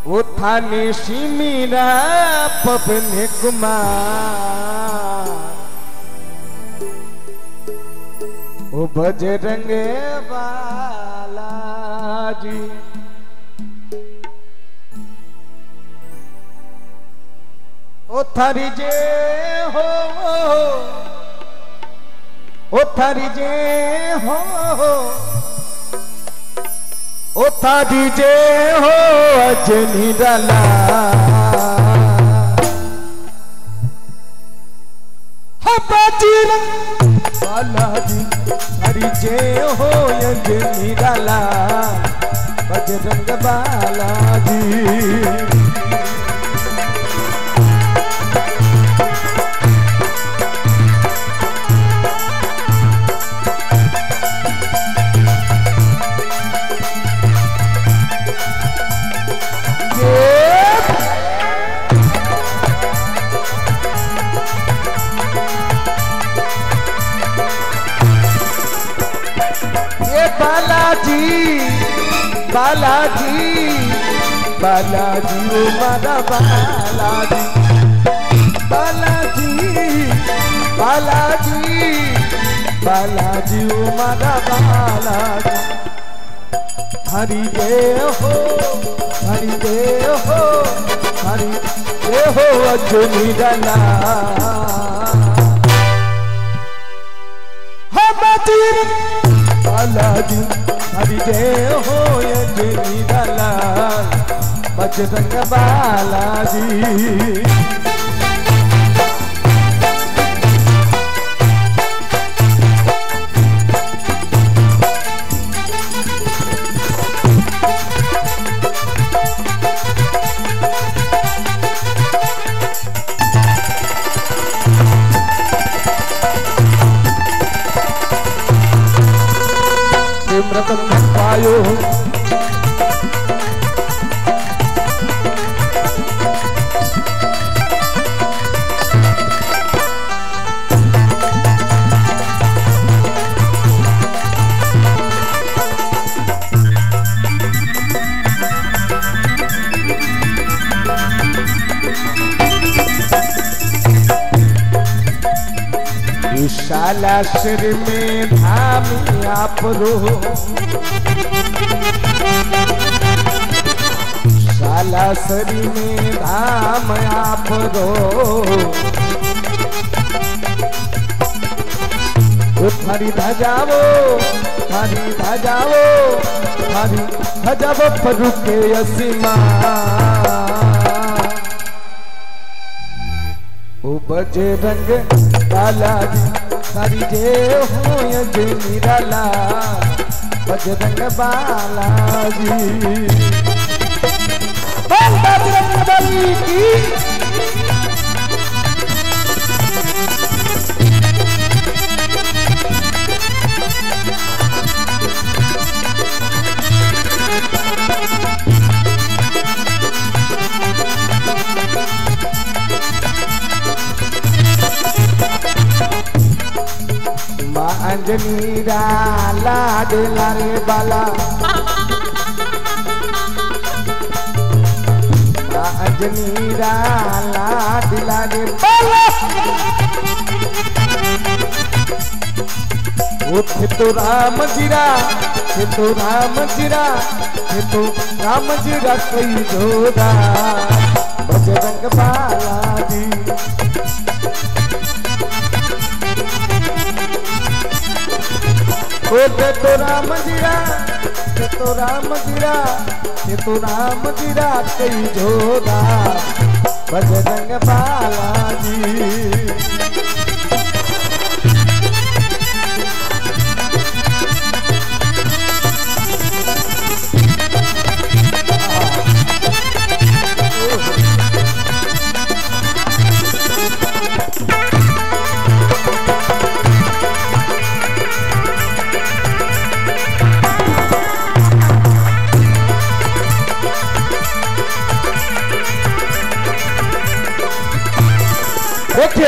वो थाने सिमीरा पवने कुमार वो बजरंग बालाजी ओ थारी जे हो ओ थारी जे हो ओ थारी जे हो अजनी डाला बालाजी थारी जे हो अजनी डाला बजरंग बालाजी बालाजी बालाजी बालाजी ओ मारा बालाजी बालाजी बालाजी बालाजी ओ मारा बालाजी हरि जय हो हरि जय हो हरि जय हो अजनी डाला बालाजी हरि जय हो अजनी डाला बजरंग बालाजी रतन पायो विशाला सिर में धाम आप रो शाला सरी में धाम आप रो थारी धजावो थारी धजावो थारी धजावो प्रभु के असीमा ओ बजरंग बालाजी थारी जय हो अजनी डाला बजरंग बालाजी बजरंग बली की अंजनी डाला डेला रे बाला अंजनी डाला डेला रे बाला थे तो राम जीरा थे तो राम जीरा थे तो राम जीरा कई जोड़ा बजरंग बालाजी ते तो राम जीरा ते तो राम जीरा ते तो राम जीरा कई जोड़ा बजरंग बालाजी देखिए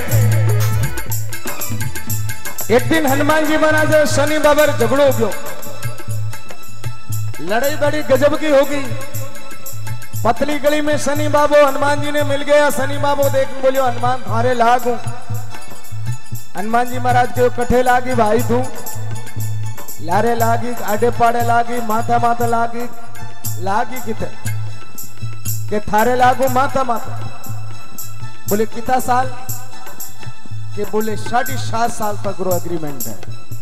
एक दिन हनुमान जी महाराज शनि बाबा झगड़ो हो गयो, लड़ाई बड़ी गजब की होगी। पतली गली में शनि बाबू हनुमान जी ने मिल गया। शनि बाबू देख बोलियो हनुमान थारे लागू। हनुमान जी महाराज के कठे लागी भाई तू लारे लागी आडे पाड़े लागी माथा माथा लागी किते के थारे लागू माथा माथा। बोले कितना साल के बोले 7.5 साल तक रो एग्रीमेंट है।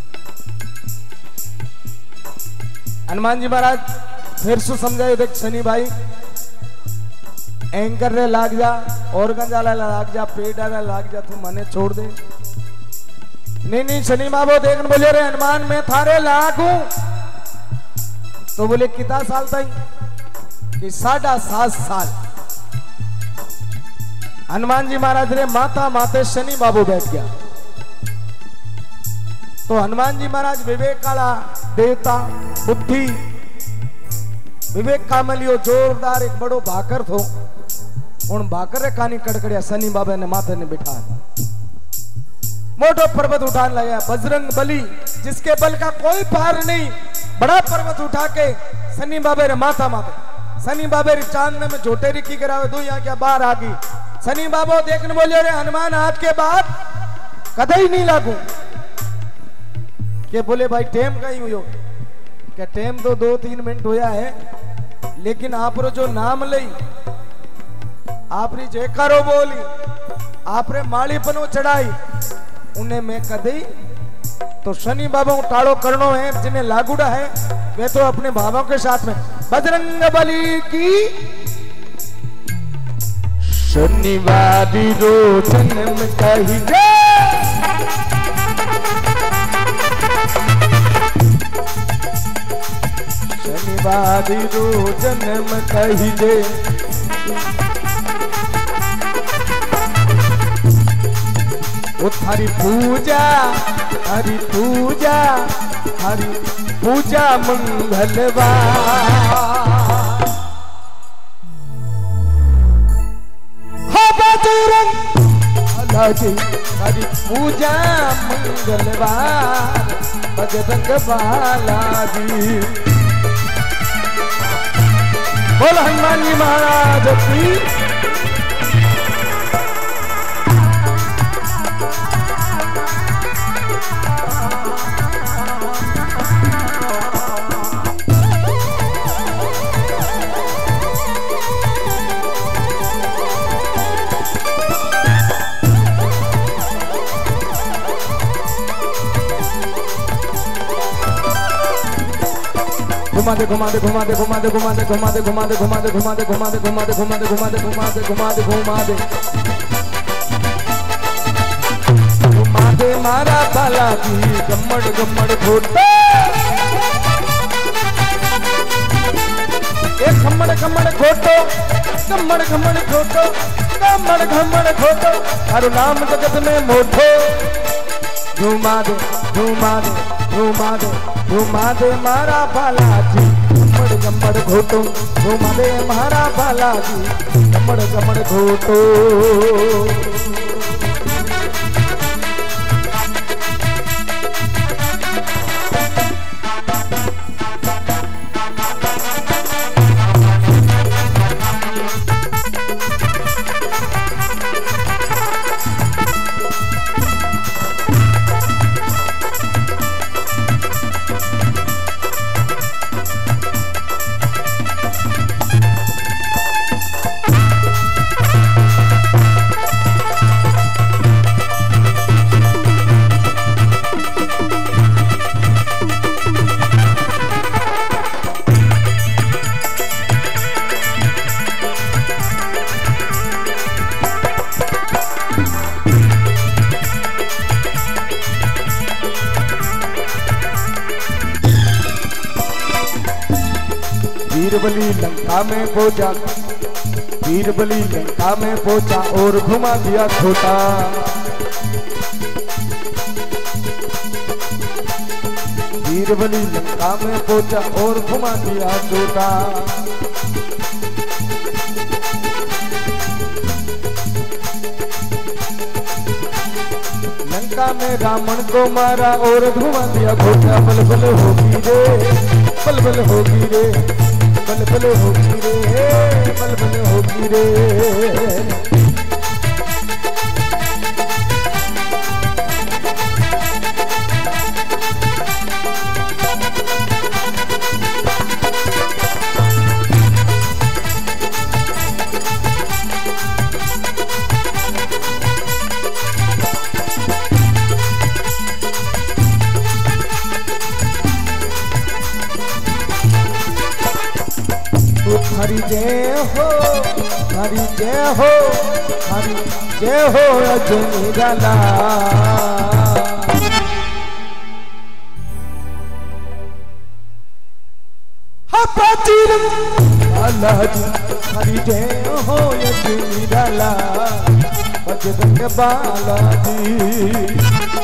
हनुमान जी महाराज फिर सु समझाए देख शनि भाई एंकर रे लाग जा ऑर्गन जाला लाग जा पेट डाला लाग जा तू मने छोड़ दे। नहीं शनि बाबू देखने बोले रे हनुमान में थारे लागू। तो बोले कितना साल तक कि 7.5 साल। हनुमान जी महाराज रे माता माते शनि बाबू बैठ गया। तो हनुमान जी महाराज विवेक काला देवता बुद्धि विवेक का मिलियो जोरदार एक बड़ो भाकर थो उन भाकर रे कानी कड़कड़िया शनि बाबा ने माथे ने बिठा मोटो पर्वत उठाने लगा। बजरंग बली जिसके बल का कोई पार नहीं बड़ा पर्वत उठा के शनि बाबे रे माथा माथे। शनि बाबे रे चांद में झोटे रिकी करावे दो यहाँ क्या बाहर आ गई। शनि बाबू देखने बोले रे हनुमान आज के बाद कदई नहीं लागू। के बोले भाई टेम कहीं हुई क्या टेम तो 2-3 मिनट होया है लेकिन आप रो जो नाम लई आपरी जयकारो बोली आपरे मालीपनो चढ़ाई उन्हें मैं कदई। तो शनि बाबा टाड़ो करनो है जिन्हें लागूड़ा है वे तो अपने भावों के साथ में बजरंग बली की शनिवार रो जन्म कही शनिवार रो जन्म कही दे। वो थारी पूजा हरी पूजा मंगलवार हो बजरंग बालाजी हरी पूजा मंगलवार बजरंग बालाजी। बोल हनुमान जी महाराज की। घुमाते घुमाते घुमाते घुमाते घुमाते घुमाते घुमाते घुमाते घुमाते घुमाते घुमाते घुमाते घुमाते घुमाते घुमाते घुमाते घुमाते मारा बालाजी गम्मड़ गम्मड़ घोटा एक खम्मड़ खम्मड़ घोटो गम्मड़ गम्मड़ घोटो गम्मड़ गम्मड़ घोटो हर नाम जगत में मोठो। घुमा दे घुमा दे घुमा दे घुमा दे मारा बालाजी गम्मड़ गम्मड़ घोटो घुमा दे मारा बालाजी गम्मड़ गम्मड़ घोटो। बीरबली लंका में पहुंचा बीरबली लंका में पहुंचा और घुमा दिया छोटा। बीरबली लंका में पहुंचा और घुमा दिया छोटा। लंका में रावण को मारा और घुमा दिया घोटा। बल बल होगी रे बल बल होगी रे बल बल होगी रे बल बली रे। हरि जय हो, हरि जय हो, हरि जय हो अजमेरा। हरि जय हो अजमेरा बजरंग बालाजी।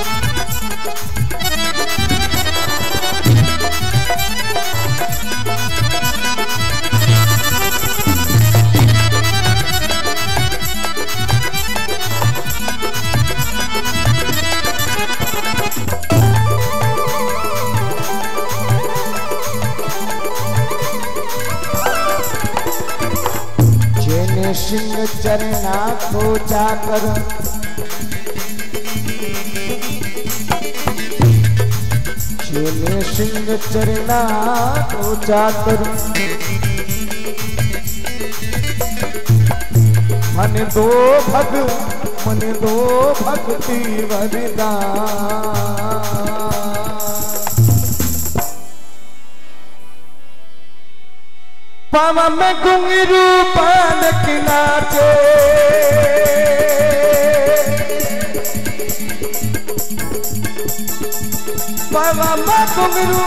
सिंह चरना को जाकर सिंह चरना को जाकर मन दो भक्ति वरदान। पावा में घुंघरू पान के नाचे, पावा में घुंघरू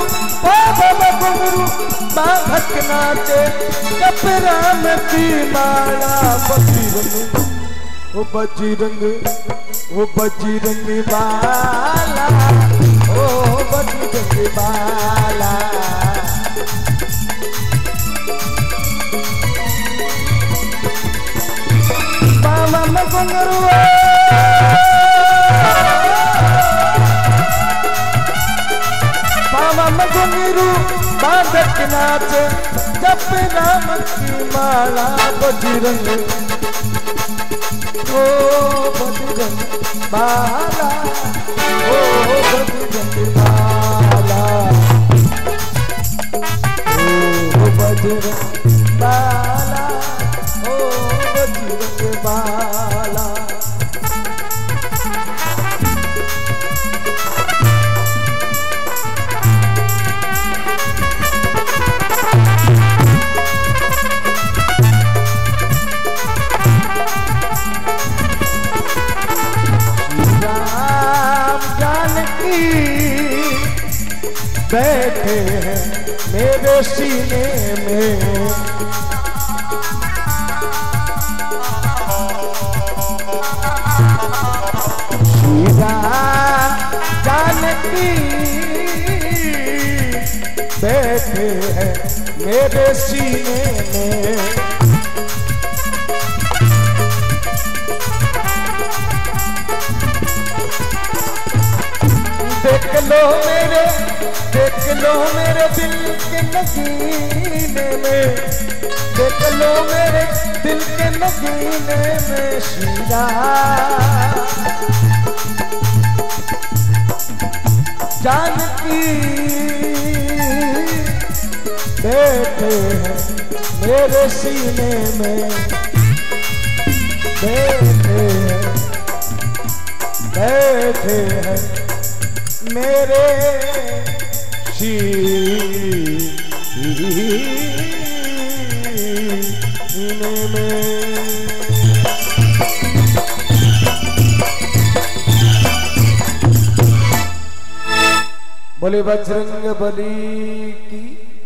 बाधक नाचे। जप राम की माला बजरंग, ओ बजरंग, ओ बजरंग बाला, ओ बजरंग बाला। पावा घुंघरू बाधक नाचे। जप राम की माला बजरंग, ओ बजरंग बाला, ओ बजरंग बाला, ओ बजरंग बाला, ओ बजरंग बाला। बैठे हैं मेरे सीने में, सीधा जानकी बैठे हैं मेरे सीने में। देख लो मेरे दिल के नगीने में, देख लो मेरे दिल के नगीने में। शीरा जानकी बैठे हैं मेरे सीने में, बैठे हैं मेरे सीने में। बोले बजरंग बली की।